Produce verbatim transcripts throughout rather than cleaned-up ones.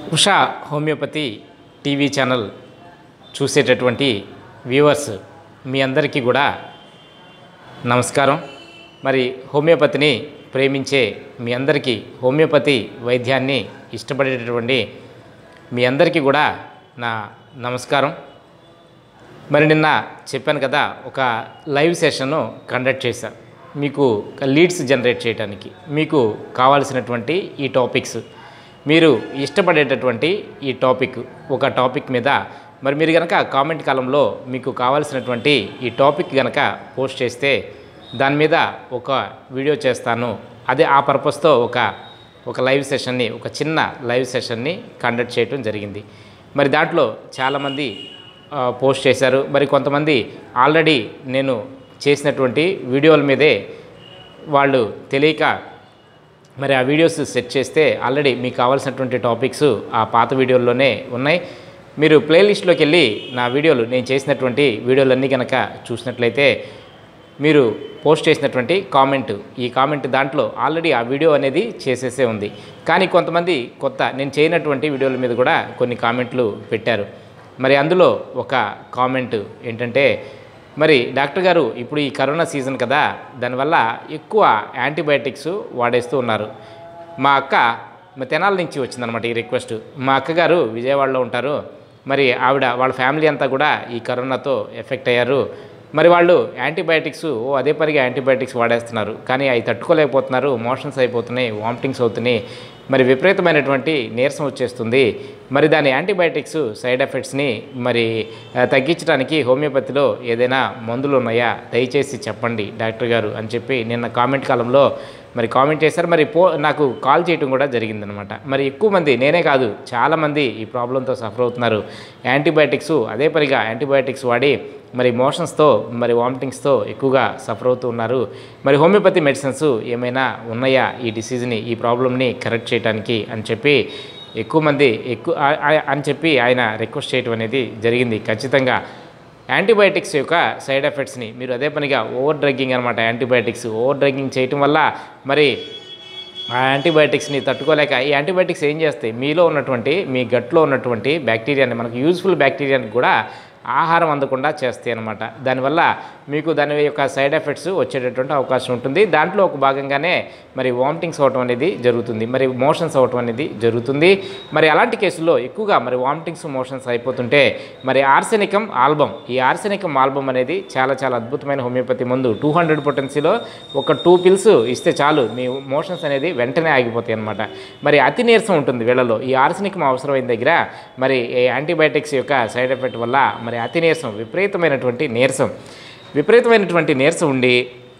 Usha homeopathy TV channel చూసేటటువంటి viewers మీ అందరికీ కూడా నమస్కారం. మరి హోమియోపతిని ప్రేమించే మీ అందరికీ, హోమియోపతి వైద్యాన్ని ఇష్టపడేటటువంటి మీ అందరికీ కూడా నా నమస్కారం. మరి నిన్న చెప్పాను కదా, ఒక లైవ్ సెషన్ను కండక్ట్ చేశాను మీకు లీడ్స్ జనరేట్ చేయడానికి. మీకు కావాల్సినటువంటి ఈ టాపిక్స్, మీరు ఇష్టపడేటటువంటి ఈ టాపిక్, ఒక టాపిక్ మీద మరి మీరు కనుక కామెంట్ కాలంలో మీకు కావాల్సినటువంటి ఈ టాపిక్ కనుక పోస్ట్ చేస్తే దాని మీద ఒక వీడియో చేస్తాను. అదే ఆ పర్పస్తో ఒక ఒక లైవ్ సెషన్ని, ఒక చిన్న లైవ్ సెషన్ని కండక్ట్ చేయడం జరిగింది. మరి దాంట్లో చాలామంది పోస్ట్ చేశారు. మరి కొంతమంది ఆల్రెడీ నేను చేసినటువంటి వీడియోల మీదే వాళ్ళు తెలియక మరి ఆ వీడియోస్ సెట్ చేస్తే ఆల్రెడీ మీకు కావాల్సినటువంటి టాపిక్స్ ఆ పాత వీడియోల్లోనే ఉన్నాయి. మీరు ప్లేలిస్ట్లోకి వెళ్ళి నా వీడియోలు, నేను చేసినటువంటి వీడియోలన్నీ కనుక చూసినట్లయితే మీరు పోస్ట్ చేసినటువంటి కామెంట్, ఈ కామెంట్ దాంట్లో ఆల్రెడీ ఆ వీడియో అనేది చేసేసే ఉంది. కానీ కొంతమంది కొత్త నేను చేయనటువంటి వీడియోల మీద కూడా కొన్ని కామెంట్లు పెట్టారు. మరి అందులో ఒక కామెంట్ ఏంటంటే, మరి డాక్టర్ గారు ఇప్పుడు ఈ కరోనా సీజన్ కదా, దానివల్ల ఎక్కువ యాంటీబయాటిక్స్ వాడేస్తూ ఉన్నారు. మా అక్క తెనాల నుంచి వచ్చిందనమాట ఈ రిక్వెస్ట్. మా అక్కగారు విజయవాడలో ఉంటారు. మరి ఆవిడ వాళ్ళ ఫ్యామిలీ అంతా కూడా ఈ కరోనాతో ఎఫెక్ట్ అయ్యారు. మరి వాళ్ళు యాంటీబయాటిక్స్ ఓ అదే పనిగా యాంటీబయాటిక్స్ వాడేస్తున్నారు, కానీ అవి తట్టుకోలేకపోతున్నారు. మోషన్స్ అయిపోతున్నాయి, వామిటింగ్స్ అవుతున్నాయి, మరి విపరీతమైనటువంటి నీరసం వచ్చేస్తుంది. మరి దాని యాంటీబయాటిక్స్ సైడ్ ఎఫెక్ట్స్ని మరి తగ్గించడానికి హోమియోపతిలో ఏదైనా మందులు ఉన్నాయా, దయచేసి చెప్పండి డాక్టర్ గారు అని చెప్పి నిన్న కామెంట్ కాలంలో మరి కామెంట్ చేశారు. మరి పో నాకు కాల్ చేయడం కూడా జరిగిందనమాట. మరి ఎక్కువ మంది, నేనే కాదు చాలామంది ఈ ప్రాబ్లంతో సఫర్ అవుతున్నారు. యాంటీబయాటిక్స్ అదే పనిగా యాంటీబయాటిక్స్ వాడి మరి మోషన్స్తో, మరి వామిటింగ్స్తో ఎక్కువగా సఫర్ అవుతూ ఉన్నారు. మరి హోమియోపతి మెడిసిన్స్ ఏమైనా ఉన్నాయా ఈ డిసీజ్ని, ఈ ప్రాబ్లమ్ని కరెక్ట్ చేయడానికి అని చెప్పి ఎక్కువ మంది ఎక్కువ అని చెప్పి ఆయన రిక్వెస్ట్ చేయడం అనేది జరిగింది. ఖచ్చితంగా యాంటీబయాటిక్స్ యొక్క సైడ్ ఎఫెక్ట్స్ని మీరు అదే పనిగా ఓవర్ డ్రగ్గింగ్ అనమాట. యాంటీబయాటిక్స్ ఓవర్ డ్రగ్గింగ్ చేయటం వల్ల మరి ఆ యాంటీబయాటిక్స్ని తట్టుకోలేక ఈ యాంటీబయాటిక్స్ ఏం చేస్తాయి, మీలో ఉన్నటువంటి, మీ గట్లో ఉన్నటువంటి బ్యాక్టీరియాని, మనకు యూజ్ఫుల్ బ్యాక్టీరియాని కూడా ఆహారం అందకుండా చేస్తాయి అన్నమాట. దానివల్ల మీకు దాని యొక్క సైడ్ ఎఫెక్ట్స్ వచ్చేటటువంటి అవకాశం ఉంటుంది. దాంట్లో ఒక భాగంగానే మరి వామిటింగ్స్ అవ్వటం అనేది జరుగుతుంది, మరి మోషన్స్ అవ్వటం అనేది జరుగుతుంది. మరి అలాంటి కేసుల్లో ఎక్కువగా మరి వామిటింగ్స్, మోషన్స్ అయిపోతుంటే మరి ఆర్సెనికం ఆల్బమ్, ఈ ఆర్సెనికం ఆల్బమ్ అనేది చాలా చాలా అద్భుతమైన హోమియోపతి మందు. టూ హండ్రెడ్ పొటెన్సీలో ఒక టూ పిల్స్ ఇస్తే చాలు, మీ మోషన్స్ అనేది వెంటనే ఆగిపోతాయి అన్నమాట. మరి అతి నీరసం ఉంటుంది వీళ్ళలో. ఈ ఆర్సెనికం అవసరమైన దగ్గర మరి యాంటీబయాటిక్స్ యొక్క సైడ్ ఎఫెక్ట్ వల్ల మరి అతి నీరసం, విపరీతమైనటువంటి నీరసం విపరీతమైనటువంటి నీరసం ఉండి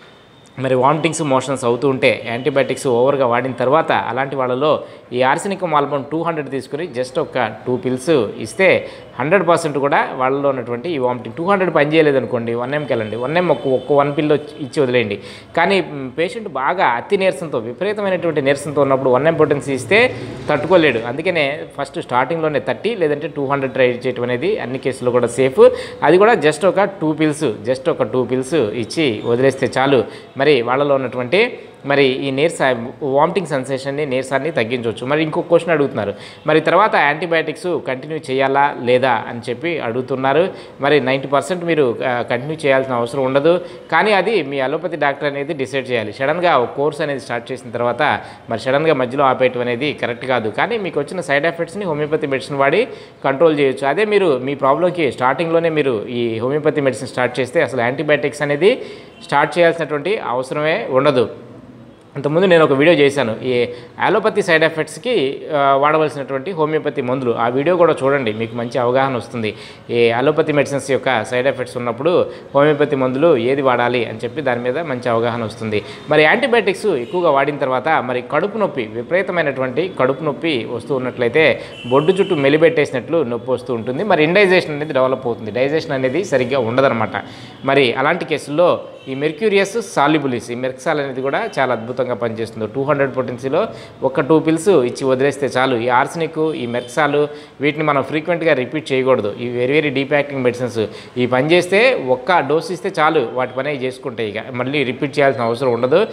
మరి వామిటింగ్స్, మోషన్స్ అవుతూ ఉంటే యాంటీబయాటిక్స్ ఓవర్గా వాడిన తర్వాత అలాంటి వాళ్ళలో ఈ ఆర్సెనికం ఆల్బమ్ టూ హండ్రెడ్ తీసుకుని జస్ట్ ఒక టూ పిల్స్ ఇస్తే హండ్రెడ్ పర్సెంట్ కూడా వాళ్ళలో ఉన్నటువంటి ఈ వామిటింగ్, టూ హండ్రెడ్ పని చేయలేదు అనుకోండి, వన్ ఎంకి వెళ్ళండి, వన్ ఎం ఒక్క ఒక్క వన్ పిల్లో ఇచ్చి వదిలేయండి. కానీ పేషెంట్ బాగా అతి నీరసంతో, విపరీతమైనటువంటి నీరసంతో ఉన్నప్పుడు వన్ ఎం పొటెన్సీ ఇస్తే తట్టుకోలేడు. అందుకనే ఫస్ట్ స్టార్టింగ్లోనే థర్టీ లేదంటే టూ హండ్రెడ్ ట్రై చేయడం అనేది అన్ని కేసుల్లో కూడా సేఫ్. అది కూడా జస్ట్ ఒక టూ పిల్స్ జస్ట్ ఒక టూ పిల్స్ ఇచ్చి వదిలేస్తే చాలు. మరి వాళ్ళలో ఉన్నటువంటి మరి ఈ నీరస వామిటింగ్ సెన్సేషన్ని, నీరసాన్ని తగ్గించవచ్చు. మరి ఇంకొక క్వశ్చన్ అడుగుతున్నారు, మరి తర్వాత యాంటీబయాటిక్స్ కంటిన్యూ చేయాలా లేదా అని చెప్పి అడుగుతున్నారు. మరి నైంటీ పర్సెంట్ మీరు కంటిన్యూ చేయాల్సిన అవసరం ఉండదు, కానీ అది మీ అలోపతి డాక్టర్ అనేది డిసైడ్ చేయాలి. సడన్గా ఒక కోర్స్ అనేది స్టార్ట్ చేసిన తర్వాత మరి సడన్గా మధ్యలో ఆపేయటం అనేది కరెక్ట్ కాదు. కానీ మీకు వచ్చిన సైడ్ ఎఫెక్ట్స్ని హోమియోపతి మెడిసిన్ వాడి కంట్రోల్ చేయొచ్చు. అదే మీరు మీ ప్రాబ్లంకి స్టార్టింగ్లోనే మీరు ఈ హోమియోపతి మెడిసిన్ స్టార్ట్ చేస్తే అసలు యాంటీబయాటిక్స్ అనేది స్టార్ట్ చేయాల్సినటువంటి అవసరమే ఉండదు. అంతకుముందు నేను ఒక వీడియో చేశాను ఈ అలోపతి సైడ్ ఎఫెక్ట్స్కి వాడవలసినటువంటి హోమియోపతి మందులు. ఆ వీడియో కూడా చూడండి, మీకు మంచి అవగాహన వస్తుంది. ఈ అలోపతి మెడిసిన్స్ యొక్క సైడ్ ఎఫెక్ట్స్ ఉన్నప్పుడు హోమియోపతి మందులు ఏది వాడాలి అని చెప్పి దాని మీద మంచి అవగాహన వస్తుంది. మరి యాంటీబయాటిక్స్ ఎక్కువగా వాడిన తర్వాత మరి కడుపు నొప్పి, విపరీతమైనటువంటి కడుపు నొప్పి వస్తూ ఉన్నట్లయితే బొడ్డు చుట్టూ మెలిపెట్టేసినట్లు నొప్పి వస్తూ ఉంటుంది. మరి ఇండైజేషన్ అనేది డెవలప్ అవుతుంది, డైజెషన్ అనేది సరిగ్గా ఉండదన్నమాట. మరి అలాంటి కేసుల్లో ఈ మెర్క్యూరియస్ సాల్యుబులిస్, ఈ మెర్క్సాల్ అనేది కూడా చాలా అద్భుతంగా పనిచేస్తుంది. టూ హండ్రెడ్ పొటెన్సీలో ఒక టూ పిల్స్ ఇచ్చి వదిలేస్తే చాలు. ఈ ఆర్సెనిక్, ఈ మెర్క్సాలు వీటిని మనం ఫ్రీక్వెంట్గా రిపీట్ చేయకూడదు. ఈ very very deep acting medicines. ఈ పని చేస్తే ఒక్క డోస్ ఇస్తే చాలు, వాటి పని చేసుకుంటాయి, ఇక మళ్ళీ రిపీట్ చేయాల్సిన అవసరం ఉండదు.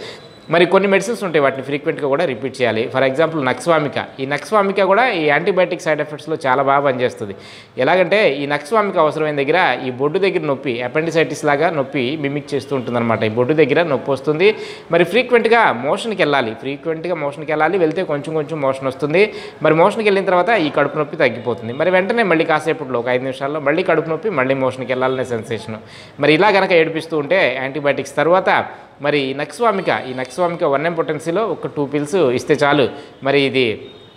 మరి కొన్ని మెడిసిన్స్ ఉంటాయి, వాటిని ఫ్రీక్వెంట్గా కూడా రిపీట్ చేయాలి. For example nux vomica. ఈ నక్స్వామిక కూడా ఈ యాంటీబయాటిక్ సైడ్ ఎఫెక్ట్స్లో చాలా బాగా పనిచేస్తుంది. ఎలాగంటే ఈ నక్స్వామిక అవసరమైన దగ్గర ఈ బొడ్డు దగ్గర నొప్పి, అపెండిసైటిస్ లాగా నొప్పి మిమిక్ చేస్తూ ఉంటుందన్నమాట. ఈ బొడ్డు దగ్గర నొప్పి వస్తుంది. మరి ఫ్రీక్వెంట్గా మోషన్కి వెళ్ళాలి, ఫ్రీక్వెంట్గా మోషన్కి వెళ్ళాలి. వెళ్తే కొంచెం కొంచెం మోషన్ వస్తుంది. మరి మోషన్కి వెళ్ళిన తర్వాత ఈ కడుపు నొప్పి తగ్గిపోతుంది. మరి వెంటనే మళ్ళీ కాసేపట్లో ఒక ఐదు నిమిషాల్లో మళ్ళీ కడుపు నొప్పి, మళ్ళీ మోషన్కి వెళ్ళాలనే సెన్సేషన్. మరి ఇలా కనుక ఏడిపిస్తూ ఉంటే యాంటీబయాటిక్స్ తర్వాత మరి ఈ నక్స్వామిక ఈ నక్స్వామిక వన్ ఎం పొటెన్సీలో ఒక టూ పిల్స్ ఇస్తే చాలు. మరి ఇది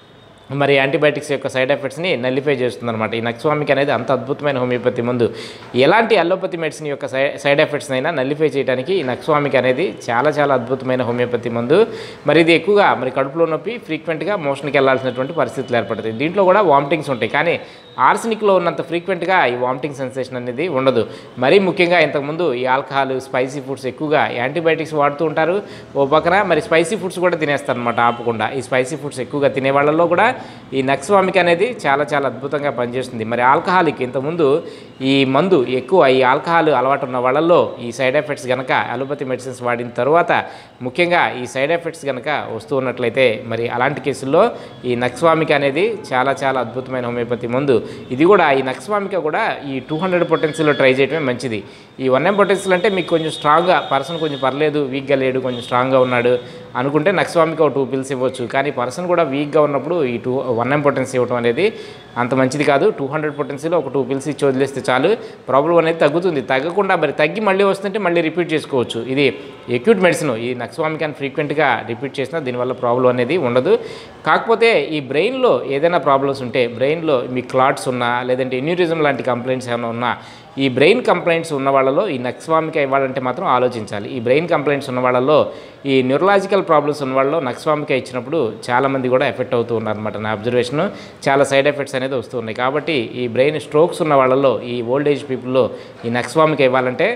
మరి యాంటీబయాటిక్స్ యొక్క సైడ్ ఎఫెక్ట్స్ని నల్లిఫై చేస్తుందన్నమాట. ఈ నక్స్వామిక అనేది అంత అద్భుతమైన హోమియోపతి మందు. ఎలాంటి అలోపతి మెడిసిన్ యొక్క సై సైడ్ ఎఫెక్ట్స్ అయినా నల్లిఫై చేయడానికి ఈ నక్స్వామిక అనేది చాలా చాలా అద్భుతమైన హోమియోపతి మందు. మరి ఇది ఎక్కువగా మరి కడుపులో నొప్పి, ఫ్రీక్వెంట్గా మోషన్కి వెళ్ళాల్సినటువంటి పరిస్థితులు ఏర్పడతాయి. దీంట్లో కూడా వామిటింగ్స్ ఉంటాయి, కానీ ఆర్సెనిక్లో ఉన్నంత ఫ్రీక్వెంట్గా ఈ వామిటింగ్ సెన్సేషన్ అనేది ఉండదు. మరీ ముఖ్యంగా ఇంతకుముందు ఈ ఆల్కహాల్, స్పైసీ ఫుడ్స్ ఎక్కువగా యాంటీబయాటిక్స్ వాడుతూ ఉంటారు. ఓ పక్కన మరి స్పైసీ ఫుడ్స్ కూడా తినేస్తారు అనమాట ఆపకుండా. ఈ స్పైసీ ఫుడ్స్ ఎక్కువగా తినే వాళ్ళలో కూడా ఈ నక్స్వామిక అనేది చాలా చాలా అద్భుతంగా పనిచేస్తుంది. మరి ఆల్కహాలిక్ ఇంతకుముందు ఈ మందు ఎక్కువ ఈ ఆల్కహాల్ అలవాటు ఉన్న వాళ్ళల్లో ఈ సైడ్ ఎఫెక్ట్స్ కనుక అలోపతి మెడిసిన్స్ వాడిన తర్వాత ముఖ్యంగా ఈ సైడ్ ఎఫెక్ట్స్ కనుక వస్తూ ఉన్నట్లయితే మరి అలాంటి కేసుల్లో ఈ నక్స్వామిక అనేది చాలా చాలా అద్భుతమైన హోమియోపతి మందు. ఇది కూడా ఈ నక్స్వామిక కూడా ఈ టూ హండ్రెడ్ పొటెన్సీలో ట్రై చేయడమే మంచిది. ఈ వన్ ఎం పొటెన్సీలు అంటే మీకు కొంచెం స్ట్రాంగ్గా పర్సన్ కొంచెం పర్లేదు, వీక్గా లేడు, కొంచెం స్ట్రాంగ్గా ఉన్నాడు అనుకుంటే నక్స్వామిక ఒక టూ పిల్స్ ఇవ్వచ్చు. కానీ పర్సన్ కూడా వీక్గా ఉన్నప్పుడు ఈ టూ వన్ ఎం పొటెన్సీ ఇవ్వడం అనేది అంత మంచిది కాదు. టూ హండ్రెడ్ పొటెన్సీలో ఒక టూ పిల్స్ ఇచ్చి వదిలేస్తే చాలు, ప్రాబ్లం అనేది తగ్గుతుంది. తగ్గకుండా మరి తగ్గి మళ్ళీ వస్తుంటే మళ్ళీ రిపీట్ చేసుకోవచ్చు. ఇది ఎక్యూట్ మెడిసిన్. ఈ నక్స్వామికాన్ని ఫ్రీక్వెంట్గా రిపీట్ చేసినా దీనివల్ల ప్రాబ్లం అనేది ఉండదు. కాకపోతే ఈ బ్రెయిన్లో ఏదైనా ప్రాబ్లమ్స్ ఉంటే, బ్రెయిన్లో మీ క్లాట్స్ ఉన్నా, లేదంటే ఎన్యూరిజం లాంటి కంప్లైంట్స్ ఏమైనా ఉన్నా, ఈ బ్రెయిన్ కంప్లైంట్స్ ఉన్న వాళ్ళలో ఈ నక్స్వామిక ఇవ్వాలంటే మాత్రం ఆలోచించాలి. ఈ బ్రెయిన్ కంప్లైంట్స్ ఉన్న వాళ్ళలో, ఈ న్యూరలాజికల్ ప్రాబ్లమ్స్ ఉన్న వాళ్ళలో నక్స్వామిక ఇచ్చినప్పుడు చాలామంది కూడా ఎఫెక్ట్ అవుతూ ఉన్నారన్నమాట. నా అబ్జర్వేషన్ చాలా సైడ్ ఎఫెక్ట్స్ అనేది వస్తూ ఉన్నాయి. కాబట్టి ఈ బ్రెయిన్ స్ట్రోక్స్ ఉన్న వాళ్ళలో, ఈ ఓల్డ్ ఏజ్ పీపుల్లో ఈ నక్స్వామిక ఇవ్వాలంటే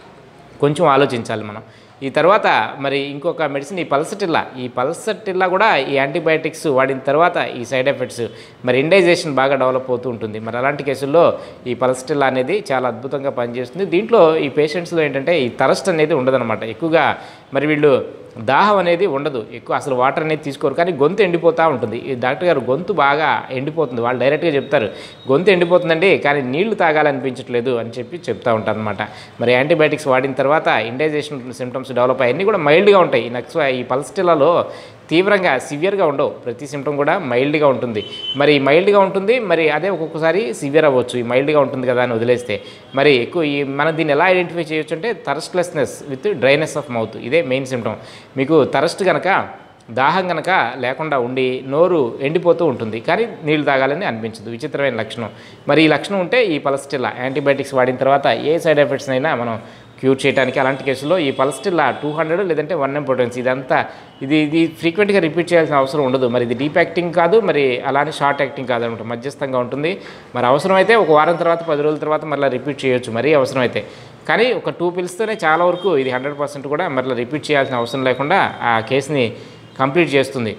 కొంచెం ఆలోచించాలి మనం. ఈ తర్వాత మరి ఇంకొక మెడిసిన్ ఈ పల్సటిల్లా. ఈ పల్సటిల్లా కూడా ఈ యాంటీబయాటిక్స్ వాడిన తర్వాత ఈ సైడ్ ఎఫెక్ట్స్ మరి ఇండైజేషన్ బాగా డెవలప్ అవుతూ ఉంటుంది. మరి అలాంటి కేసుల్లో ఈ పల్సటిల్లా అనేది చాలా అద్భుతంగా పనిచేస్తుంది. దీంట్లో ఈ పేషెంట్స్లో ఏంటంటే ఈ థరస్ట్ అనేది ఉండదన్నమాట. ఎక్కువగా మరి వీళ్ళు దాహం అనేది ఉండదు, ఎక్కువ అసలు వాటర్ అనేది తీసుకోరు, కానీ గొంతు ఎండిపోతూ ఉంటుంది. ఈ డాక్టర్ గారు గొంతు బాగా ఎండిపోతుంది, వాళ్ళు డైరెక్ట్గా చెప్తారు గొంతు ఎండిపోతుందండి, కానీ నీళ్లు తాగాలనిపించట్లేదు అని చెప్పి చెప్తూ ఉంటారు అనమాట. మరి యాంటీబయాటిక్స్ వాడిన తర్వాత ఇండైజేషన్ సిమ్టమ్స్ డెవలప్ అయ్యి కూడా మైల్డ్గా ఉంటాయి. ఈ నక్స్ ఈ పల్స్టిల్లాలో తీవ్రంగా సివియర్గా ఉండవు, ప్రతి సిమ్టమ్ కూడా మైల్డ్గా ఉంటుంది. మరి మైల్డ్గా ఉంటుంది, మరి అదే ఒక్కొక్కసారి సివియర్ అవ్వచ్చు. ఈ మైల్డ్గా ఉంటుంది కదా అని వదిలేస్తే మరి ఎక్కువ ఈ మనం దీన్ని ఎలా ఐడెంటిఫై చేయొచ్చు అంటే thirstlessness with dryness of mouth, ఇదే మెయిన్ సిమ్టమ్. మీకు థరస్ట్ కనుక, దాహం కనుక లేకుండా ఉండి నోరు ఎండిపోతూ ఉంటుంది, కానీ నీళ్లు తాగాలని అనిపించదు, విచిత్రమైన లక్షణం. మరి ఈ లక్షణం ఉంటే ఈ పల్స్టిల్లా యాంటీబయాటిక్స్ వాడిన తర్వాత ఏ సైడ్ ఎఫెక్ట్స్ అయినా మనం క్యూర్ చేయడానికి అలాంటి కేసులో ఈ పల్స్టిల్లా టూ హండ్రెడ్ లేదంటే వన్ ఎం పొటెన్సీ ఇదంతా ఇది ఇది ఫ్రీక్వెంట్గా రిపీట్ చేయాల్సిన అవసరం ఉండదు. మరి ఇది డీప్ యాక్టింగ్ కాదు, మరి అలానే షార్ట్ యాక్టింగ్ కాదు అనమాట, మధ్యస్థంగా ఉంటుంది. మరి అవసరమైతే ఒక వారం తర్వాత, పది రోజుల తర్వాత మళ్ళీ రిపీట్ చేయొచ్చు మరీ అవసరమైతే. కానీ ఒక టూ పిల్స్తోనే చాలా వరకు ఇది హండ్రెడ్ పర్సెంట్ కూడా మళ్ళీ రిపీట్ చేయాల్సిన అవసరం లేకుండా ఆ కేసుని కంప్లీట్ చేస్తుంది,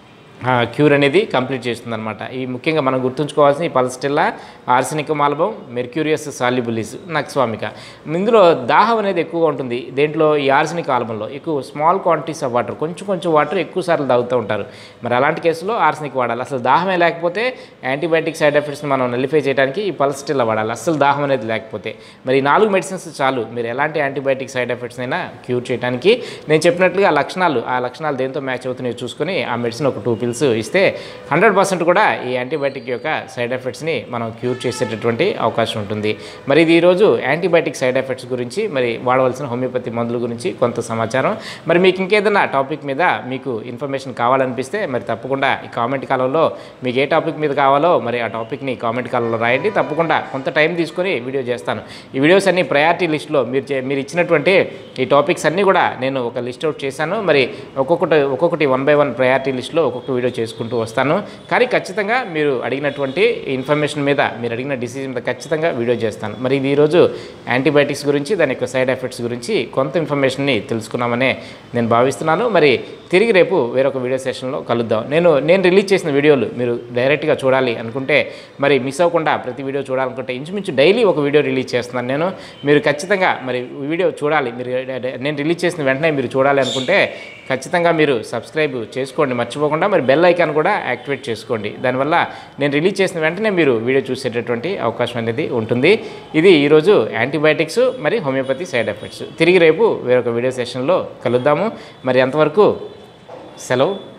క్యూర్ అనేది కంప్లీట్ చేస్తుంది అనమాట. ఈ ముఖ్యంగా మనం గుర్తుంచుకోవాల్సిన ఈ pulsatilla, arsenicum album, mercurius solubilis, nux vomica. ఇందులో దాహం అనేది ఎక్కువగా ఉంటుంది. దేంట్లో ఈ ఆర్సెనిక్ ఆల్బంలో ఎక్కువ స్మాల్ క్వాంటిటీస్ ఆఫ్ వాటర్, కొంచెం కొంచెం వాటర్ ఎక్కువ సార్లు తాగుతూ ఉంటారు. మరి అలాంటి కేసులో ఆర్సెనిక్ వాడాలి. అసలు దాహమే లేకపోతే యాంటీబయాటిక్ సైడ్ ఎఫెక్ట్స్ని మనం నలిఫై చేయడానికి ఈ పల్స్టిల్లా వాడాలి, అసలు దాహం అనేది లేకపోతే. మరి ఈ నాలుగు మెడిసిన్స్ చాలు మీరు ఎలాంటి యాంటీబయాటిక్ సైడ్ ఎఫెక్ట్స్ అయినా క్యూర్ చేయడానికి. నేను చెప్పినట్లుగా లక్షణాలు ఆ లక్షణాలు దేంతో మ్యాచ్ అవుతున్నాయో చూసుకొని ఆ మెడిసిన్ ఒక టూ పిల్స్ ఇస్తే హండ్రెడ్ పర్సెంట్ కూడా ఈ యాంటీబయాటిక్ యొక్క సైడ్ ఎఫెక్ట్స్ని మనం క్యూర్ చేసేటటువంటి అవకాశం ఉంటుంది. మరి ఇది ఈరోజు యాంటీబయాటిక్ సైడ్ ఎఫెక్ట్స్ గురించి, మరి వాడవలసిన హోమియోపతి మందుల గురించి కొంత సమాచారం. మరి మీకు ఇంకేదైనా టాపిక్ మీద మీకు ఇన్ఫర్మేషన్ కావాలనిపిస్తే మరి తప్పకుండా ఈ కామెంట్ కాలంలో మీకు ఏ టాపిక్ మీద కావాలో మరి ఆ టాపిక్ని కామెంట్ కాలంలో రాయండి. తప్పకుండా కొంత టైం తీసుకొని వీడియో చేస్తాను. ఈ వీడియోస్ అన్ని ప్రయారిటీ లిస్ట్లో మీరు మీరు ఇచ్చినటువంటి ఈ టాపిక్స్ అన్నీ కూడా నేను ఒక లిస్ట్ అవుట్ చేశాను. మరి ఒక్కొక్కటి ఒక్కొక్కటి వన్ బై వన్ ప్రయారిటీ లిస్ట్లో ఒక్కొక్క వీడియో చేసుకుంటూ వస్తాను. కానీ ఖచ్చితంగా మీరు అడిగినటువంటి ఇన్ఫర్మేషన్ మీద, మీరు అడిగిన డిసీజ్ మీద ఖచ్చితంగా వీడియో చేస్తాను. మరి ఇది ఈరోజు యాంటీబయాటిక్స్ గురించి, దాని యొక్క సైడ్ ఎఫెక్ట్స్ గురించి కొంత ఇన్ఫర్మేషన్ని తెలుసుకున్నామనే నేను భావిస్తున్నాను. మరి తిరిగి రేపు వేరొక వీడియో సెషన్లో కలుద్దాం. నేను నేను రిలీజ్ చేసిన వీడియోలు మీరు డైరెక్ట్గా చూడాలి అనుకుంటే, మరి మిస్ అవ్వకుండా ప్రతి వీడియో చూడాలనుకుంటే ఇంచుమించు డైలీ ఒక వీడియో రిలీజ్ చేస్తున్నాను నేను. మీరు ఖచ్చితంగా మరి వీడియో చూడాలి, మీరు నేను రిలీజ్ చేసిన వెంటనే మీరు చూడాలి అనుకుంటే ఖచ్చితంగా మీరు సబ్స్క్రైబ్ చేసుకోండి మర్చిపోకుండా. మరి బెల్ ఐకాన్ కూడా యాక్టివేట్ చేసుకోండి. దానివల్ల నేను రిలీజ్ చేసిన వెంటనే మీరు వీడియో చూసేటటువంటి అవకాశం అనేది ఉంటుంది. ఇది ఈరోజు యాంటీబయాటిక్స్ మరి హోమియోపతి సైడ్ ఎఫెక్ట్స్. తిరిగి రేపు వేరొక వీడియో సెషన్లో కలుద్దాము. మరి అంతవరకు సెలవు.